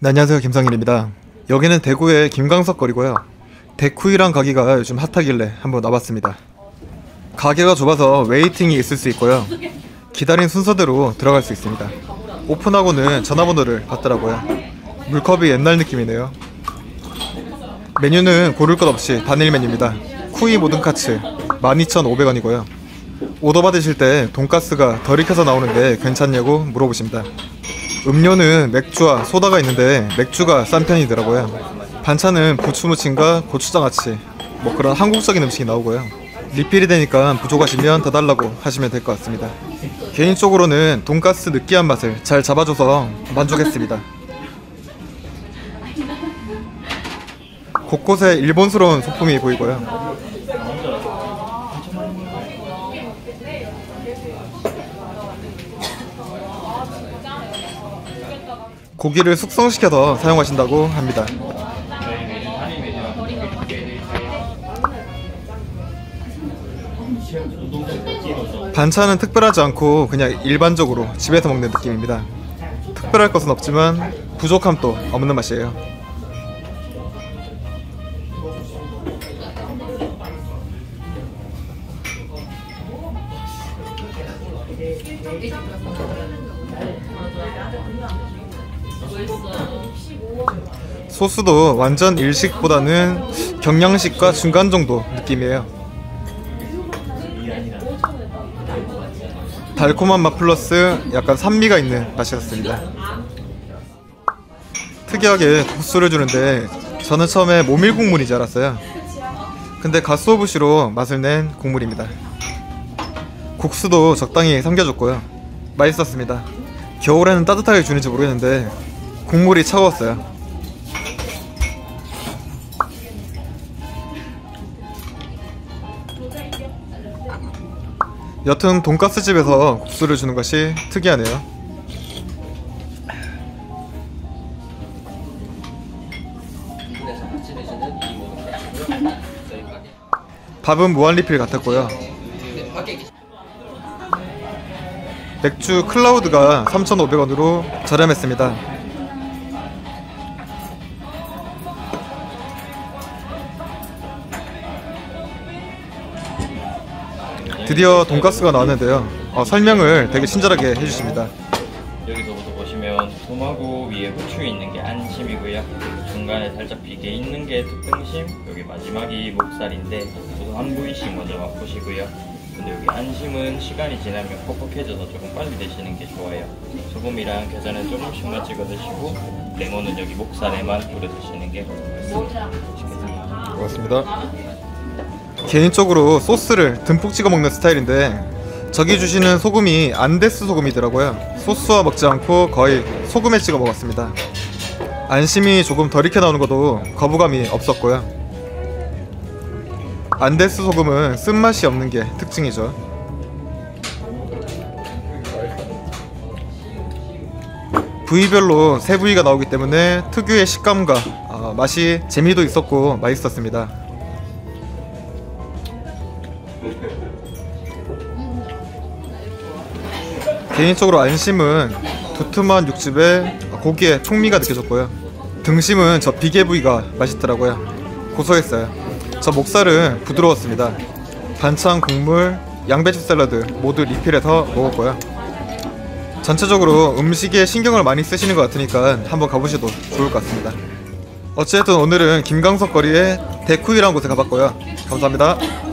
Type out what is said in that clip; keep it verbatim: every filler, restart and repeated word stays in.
네, 안녕하세요, 김상일입니다. 여기는 대구의 김광석 거리고요. 데쿠이란 가게가 요즘 핫하길래 한번 와봤습니다. 가게가 좁아서 웨이팅이 있을 수 있고요, 기다린 순서대로 들어갈 수 있습니다. 오픈하고는 전화번호를 받더라고요. 물컵이 옛날 느낌이네요. 메뉴는 고를 것 없이 단일 메뉴입니다. 쿠이 모든 카츠 만 이천오백 원이고요 오더 받으실 때 돈가스가 덜 익혀서 나오는데 괜찮냐고 물어보십니다. 음료는 맥주와 소다가 있는데 맥주가 싼 편이더라고요. 반찬은 부추무침과 고추장아찌, 뭐 그런 한국적인 음식이 나오고요. 리필이 되니까 부족하시면 더 달라고 하시면 될 것 같습니다. 개인적으로는 돈가스 느끼한 맛을 잘 잡아줘서 만족했습니다. 곳곳에 일본스러운 소품이 보이고요. 고기를 숙성시켜서 사용하신다고 합니다. 반찬은 특별하지 않고 그냥 일반적으로 집에서 먹는 느낌입니다. 특별할 것은 없지만 부족함도 없는 맛이에요. 소스도 완전 일식보다는 경양식과 중간 정도 느낌이에요. 달콤한 맛 플러스 약간 산미가 있는 맛이었습니다. 특이하게 국수를 주는데 저는 처음에 모밀 국물인 줄 알았어요. 근데 가쓰오부시로 맛을 낸 국물입니다. 국수도 적당히 삼겨줬고요, 맛있었습니다. 겨울에는 따뜻하게 주는지 모르겠는데 국물이 차가웠어요. 여튼 돈가스 집에서 국수를 주는 것이 특이하네요. 밥은 무한리필 같았고요. 맥주 클라우드가 삼천오백 원으로 저렴했습니다. 드디어 돈가스가 나왔는데요, 어, 설명을 되게 친절하게 해주십니다. 여기서부터 보시면 솜하고 위에 후추 있는 게 안심이고요, 중간에 살짝 비계 있는 게 특등심, 여기 마지막이 목살인데 저도 한 부위씩 먼저 맛보시고요. 근데 여기 안심은 시간이 지나면 퍽퍽해져서 조금 빨리 드시는 게 좋아요. 소금이랑 게장은 조금씩만 찍어 드시고 레몬은 여기 목살에만 뿌려 드시는 게 맛있겠습니다. 고맙습니다. 개인적으로 소스를 듬뿍 찍어 먹는 스타일인데 저기 주시는 소금이 안데스 소금이더라고요. 소스와 먹지 않고 거의 소금에 찍어 먹었습니다. 안심이 조금 덜 익혀 나오는 것도 거부감이 없었고요. 안데스 소금은 쓴맛이 없는 게 특징이죠. 부위별로 세 부위가 나오기 때문에 특유의 식감과 어, 맛이 재미도 있었고 맛있었습니다. 개인적으로 안심은 두툼한 육즙에 고기의 풍미가 느껴졌고요. 등심은 저 비계 부위가 맛있더라고요. 고소했어요. 저 목살은 부드러웠습니다. 반찬, 국물, 양배추 샐러드 모두 리필해서 먹었고요. 전체적으로 음식에 신경을 많이 쓰시는 것 같으니까 한번 가보셔도 좋을 것 같습니다. 어쨌든 오늘은 김광석 거리의 데쿠이라는 곳에 가봤고요. 감사합니다.